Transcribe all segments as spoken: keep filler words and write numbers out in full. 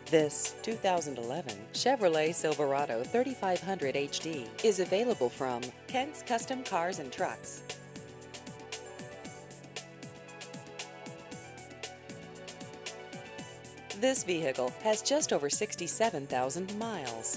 This two thousand eleven Chevrolet Silverado thirty-five hundred H D is available from Kent's Custom Cars and Trucks. This vehicle has just over sixty-seven thousand miles.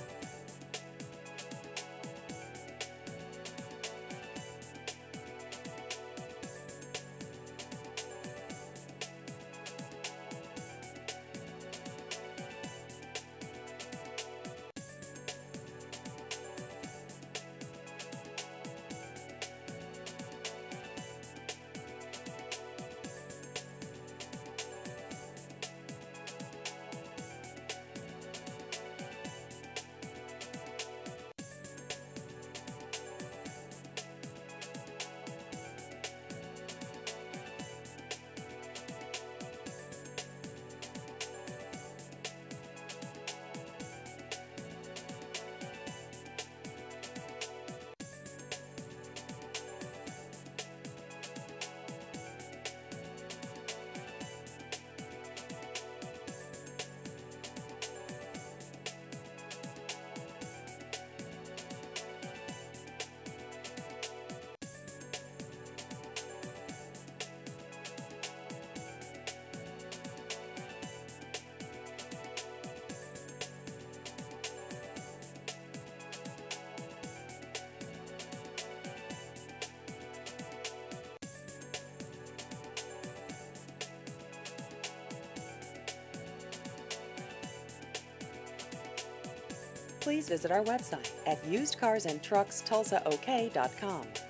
Please visit our website at used cars and trucks tulsa ok dot com.